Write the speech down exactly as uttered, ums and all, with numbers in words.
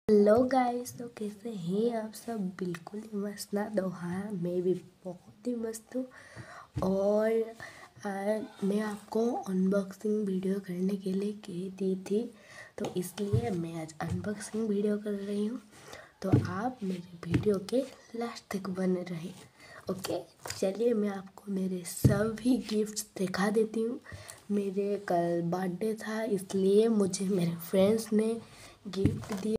Hello guys, तो कैसे हैं आप सब? बिल्कुल ही मस्त ना। तो हाँ, मैं भी बहुत ही मस्त हूँ। और आ, मैं आपको अनबॉक्सिंग वीडियो करने के लिए कह दी थी, तो इसलिए मैं आज अनबॉक्सिंग वीडियो कर रही हूँ। तो आप मेरे वीडियो के लास्ट तक बने रहे। ओके, चलिए मैं आपको मेरे सभी गिफ्ट्स दिखा देती हूँ। मेरे कल बर्थडे था, इसलिए मुझे मेरे फ्रेंड्स ने गिफ्ट दिया।